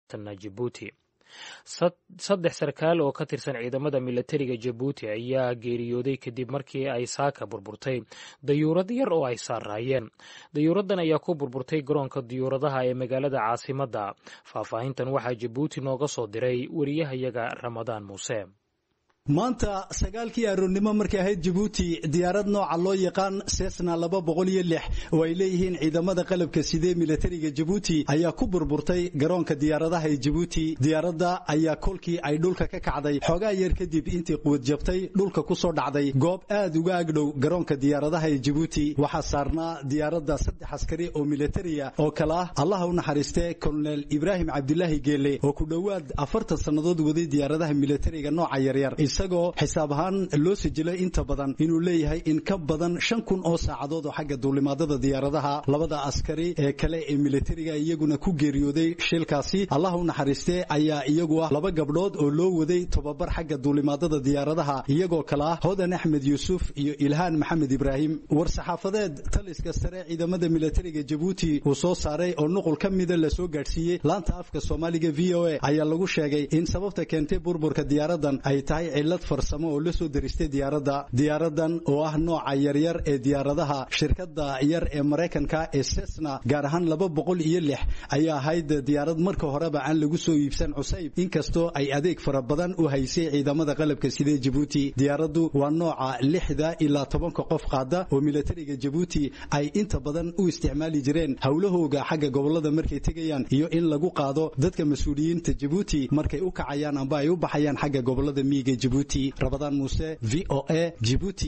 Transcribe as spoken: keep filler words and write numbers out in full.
tan Djibouti. saddex sarkaal oo ka tirsan ciidamada militariga Djibouti ayaa geeriyooday kadib markii ay saaka burburtay dayuurad yar oo ay saaraayeen. dayuuradan ayaa ku burburtay garoonka diyuuradaha ee magaalada caasimadda. faahfaahintan waxaa Djibouti nooga soo diray wariyahayaga Ramadaan Muuse. maanta sagaalkii aroornimo markay ahayd Djibouti diyaarad nooca loo yaqaan Cessna laba boqol iyo lix oo ay leeyihiin ciidamada qalabka sida militariga Djibouti ayaa ku burburtay garoonka diyaaradaha ee Djibouti. diyaaradda ayaa kolkii ay dhulka ka kacday xogaa yar kadib intii quwad jabtay dhulka ku soo dhacday goob aad uga agdhow garoonka diyaaradaha ee Djibouti. waxaa saarnaa diyaaradda saddex askari oo militariya oo kala ah Allah u naxariistay Colonel Ibrahim Abdullahi Geele oo ku dhawaad afartan sanadood waday diyaaradaha militariga nooca yaryar isagoo xisaab ahaan loo sijilay inta badan inuu leeyahay in ka badan shan kun oo saacadood oo xagga duulimaadada diyaaradaha. labada askari ee kale ee militariga iyaguna ku geeriyooday shilkaasi Allah u naxariistay ayaa iyagu ah laba gabdhood oo loo waday tababar xagga duulimaadada diyaaradaha iyagoo kala ah Hodan Axmed Yuusuf iyo Ilhaan Maxamed Ibrahim. war saxaafadeed taliska sare ciidamada militariga Djibouti uu soo saaray oo nuqul ka mid ah la soo gaarsiiyay laanta afka Soomaaliga V O A ayaa lagu sheegay in sababta keentay burburka diyaaradan ay tahay cilad farsamo oo la soo diristay diyaaradda. diyaaradan oo ah nooca yaryar ee diyaaradaha shirkadda yar ee Mareykanka ee Cessna gaar ahaan laba boqol iyo lix ayaa ahayd diyaarad marka horeba aan lagu soo iibsan cusayb inkastoo ay adeeg fara badan u haysay ciidamada qalabka sida Djibouti. diyaaraddu waa nooca lixda ilaa tobanka qof qaada oo militariga Djibouti ay inta badan u isticmaali jireen hawlahooga xagga gobolada markay tegayaan iyo in lagu qaado dadka mas'uuliyiinta Djibouti markay u kacayaan amba ay u baxayaan xagga gobolada miyiga Djibouti. Ramadaan Muuse, V O A, Djibouti.